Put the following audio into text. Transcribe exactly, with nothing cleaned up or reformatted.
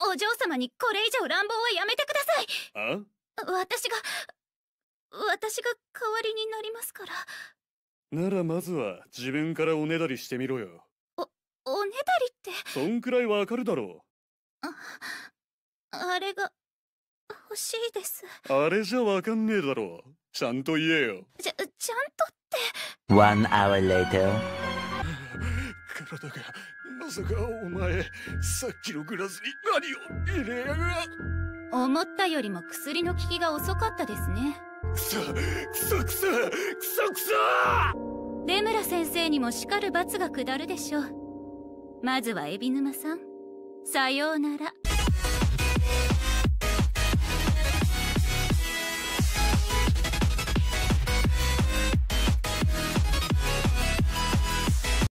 お嬢様にこれ以上乱暴はやめてください。 あ？ 私が私が代わりになりますから。 ならまずは自分からおねだりしてみろよ。 お、おねだりって。 そんくらいわかるだろう。あ、あれが欲しいです。 あれじゃわかんねえだろ。ちゃんと言えよ。 ちゃ、ちゃんとって。 One hour later. 体が、まさかお前、さっきのグラスに何を入れやが。 思ったよりも薬の効きが遅かったですね。 くそ、くそくそ、くそくそ。 出村先生にも叱る罰が下るでしょう。まずは海老沼さん、さようなら。